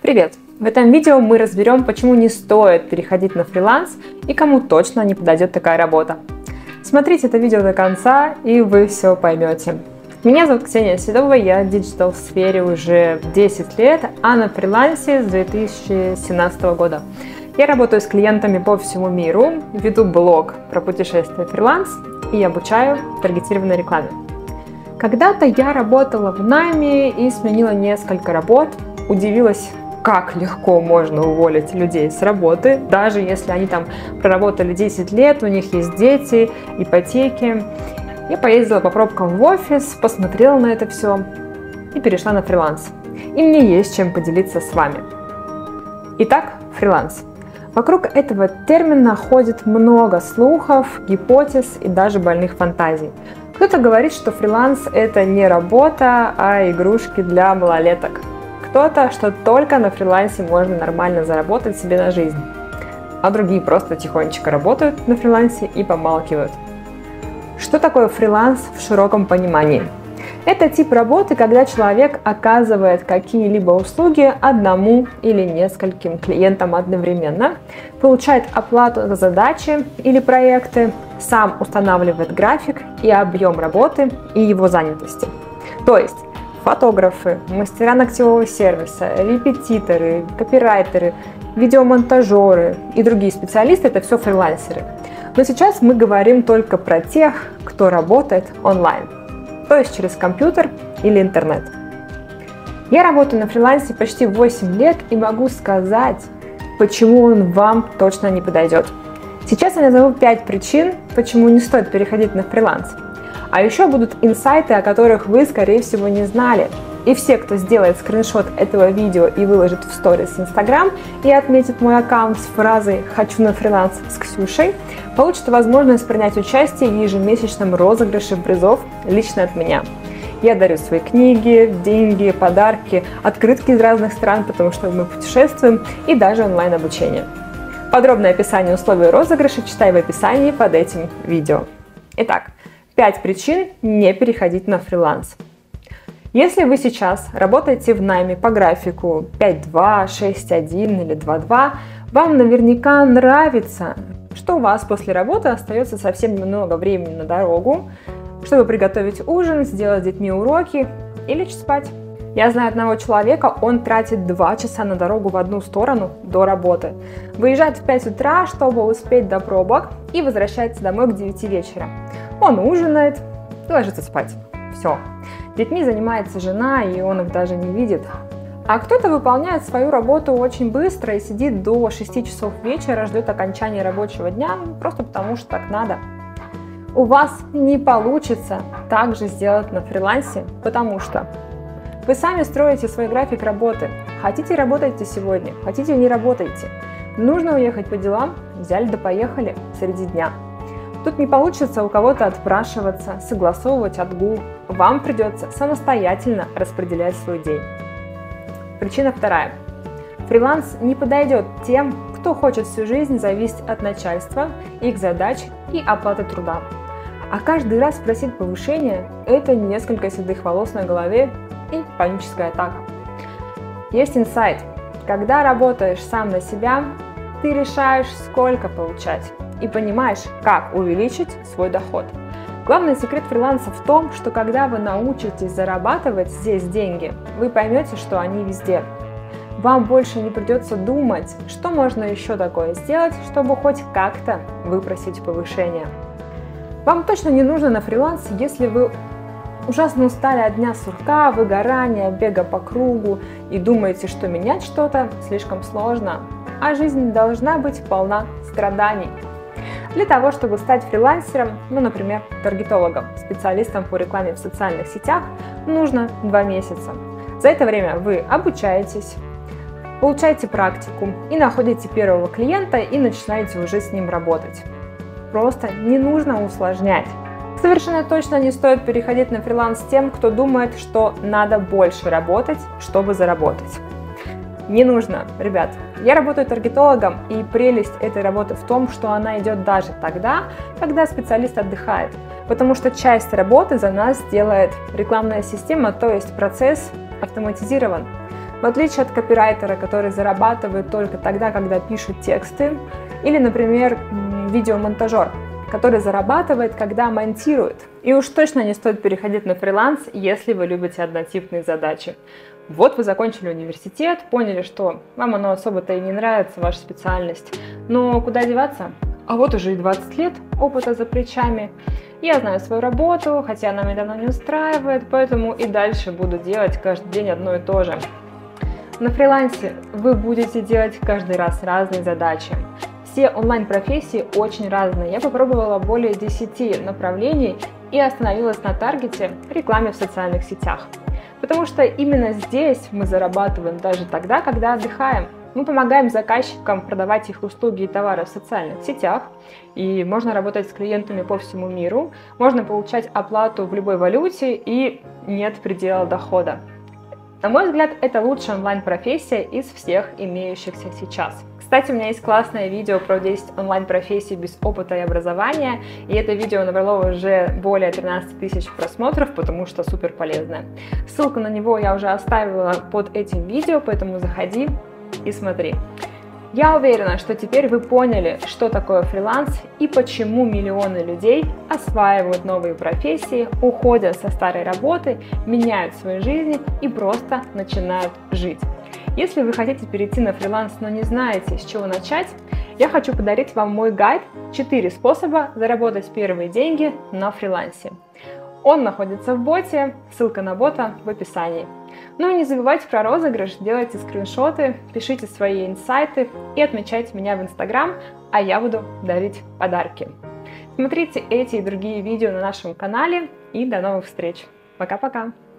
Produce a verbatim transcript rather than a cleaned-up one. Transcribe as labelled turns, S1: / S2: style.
S1: Привет! В этом видео мы разберем, почему не стоит переходить на фриланс и кому точно не подойдет такая работа. Смотрите это видео до конца, и вы все поймете. Меня зовут Ксения Седова, я в диджитал-сфере уже десять лет, а на фрилансе с две тысячи семнадцатого года. Я работаю с клиентами по всему миру, веду блог про путешествия фриланс и обучаю таргетированной рекламе. Когда-то я работала в найме и сменила несколько работ, удивилась, как легко можно уволить людей с работы, даже если они там проработали десять лет, у них есть дети, ипотеки. Я поездила по пробкам в офис, посмотрела на это все и перешла на фриланс. И мне есть чем поделиться с вами. Итак, фриланс. Вокруг этого термина ходит много слухов, гипотез и даже больных фантазий. Кто-то говорит, что фриланс – это не работа, а игрушки для малолеток. Кто-то, что только на фрилансе можно нормально заработать себе на жизнь, а другие просто тихонечко работают на фрилансе и помалкивают. Что такое фриланс в широком понимании? Это тип работы, когда человек оказывает какие-либо услуги одному или нескольким клиентам одновременно, получает оплату за задачи или проекты, сам устанавливает график и объем работы и его занятости. То есть фотографы, мастера ногтевого сервиса, репетиторы, копирайтеры, видеомонтажеры и другие специалисты – это все фрилансеры. Но сейчас мы говорим только про тех, кто работает онлайн, то есть через компьютер или интернет. Я работаю на фрилансе почти восемь лет и могу сказать, почему он вам точно не подойдет. Сейчас я назову пять причин, почему не стоит переходить на фриланс. А еще будут инсайты, о которых вы, скорее всего, не знали. И все, кто сделает скриншот этого видео и выложит в сторис Instagram и отметит мой аккаунт с фразой «Хочу на фриланс с Ксюшей», получит возможность принять участие в ежемесячном розыгрыше призов лично от меня. Я дарю свои книги, деньги, подарки, открытки из разных стран, потому что мы путешествуем, и даже онлайн-обучение. Подробное описание условий розыгрыша читай в описании под этим видео. Итак, пять причин не переходить на фриланс. Если вы сейчас работаете в найме по графику пять два, шесть один или два два, вам наверняка нравится, что у вас после работы остается совсем немного времени на дорогу, чтобы приготовить ужин, сделать с детьми уроки и лечь спать. Я знаю одного человека, он тратит два часа на дорогу в одну сторону до работы, выезжает в пять утра, чтобы успеть до пробок, и возвращается домой к девяти вечера. Он ужинает и ложится спать. Все. Детьми занимается жена, и он их даже не видит. А кто-то выполняет свою работу очень быстро и сидит до шести часов вечера, ждет окончания рабочего дня, просто потому что так надо. У вас не получится так же сделать на фрилансе, потому что вы сами строите свой график работы. Хотите – работайте сегодня, хотите – не работайте. Нужно уехать по делам – взяли да поехали среди дня. Тут не получится у кого-то отпрашиваться, согласовывать отгул. Вам придется самостоятельно распределять свой день. Причина вторая. Фриланс не подойдет тем, кто хочет всю жизнь зависеть от начальства, их задач и оплаты труда. А каждый раз просить повышения – это несколько седых волос на голове и паническая атака. Есть инсайт. Когда работаешь сам на себя, ты решаешь, сколько получать, и понимаешь, как увеличить свой доход. Главный секрет фриланса в том, что когда вы научитесь зарабатывать здесь деньги, вы поймете, что они везде. Вам больше не придется думать, что можно еще такое сделать, чтобы хоть как-то выпросить повышение. Вам точно не нужно на фриланс, если вы ужасно устали от дня сурка, выгорания, бега по кругу и думаете, что менять что-то слишком сложно, а жизнь должна быть полна страданий. Для того, чтобы стать фрилансером, ну, например, таргетологом, специалистом по рекламе в социальных сетях, нужно два месяца. За это время вы обучаетесь, получаете практику и находите первого клиента и начинаете уже с ним работать. Просто не нужно усложнять. Совершенно точно не стоит переходить на фриланс тем, кто думает, что надо больше работать, чтобы заработать. Не нужно, ребят. Я работаю таргетологом, и прелесть этой работы в том, что она идет даже тогда, когда специалист отдыхает, потому что часть работы за нас делает рекламная система, то есть процесс автоматизирован. В отличие от копирайтера, который зарабатывает только тогда, когда пишет тексты, или, например, видеомонтажер, который зарабатывает, когда монтирует. И уж точно не стоит переходить на фриланс, если вы любите однотипные задачи. Вот вы закончили университет, поняли, что вам оно особо-то и не нравится, ваша специальность. Но куда деваться? А вот уже и двадцать лет опыта за плечами. Я знаю свою работу, хотя она меня давно не устраивает, поэтому и дальше буду делать каждый день одно и то же. На фрилансе вы будете делать каждый раз разные задачи. Все онлайн-профессии очень разные. Я попробовала более десяти направлений и остановилась на таргете рекламе в социальных сетях. Потому что именно здесь мы зарабатываем даже тогда, когда отдыхаем. Мы помогаем заказчикам продавать их услуги и товары в социальных сетях, и можно работать с клиентами по всему миру, можно получать оплату в любой валюте и нет предела дохода. На мой взгляд, это лучшая онлайн-профессия из всех имеющихся сейчас. Кстати, у меня есть классное видео про десять онлайн-профессий без опыта и образования, и это видео набрало уже более тринадцати тысяч просмотров, потому что супер полезное. Ссылку на него я уже оставила под этим видео, поэтому заходи и смотри. Я уверена, что теперь вы поняли, что такое фриланс и почему миллионы людей осваивают новые профессии, уходят со старой работы, меняют свои жизни и просто начинают жить. Если вы хотите перейти на фриланс, но не знаете, с чего начать, я хочу подарить вам мой гайд четыре способа заработать первые деньги на фрилансе. Он находится в боте, ссылка на бота в описании. Ну и не забывайте про розыгрыш, делайте скриншоты, пишите свои инсайты и отмечайте меня в Инстаграм, а я буду дарить подарки. Смотрите эти и другие видео на нашем канале и до новых встреч. Пока-пока!